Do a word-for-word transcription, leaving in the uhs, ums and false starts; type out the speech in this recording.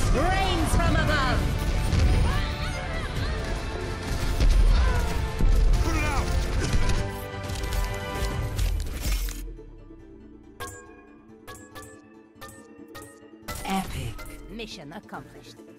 Rains from above! Put it out! Epic. Mission accomplished.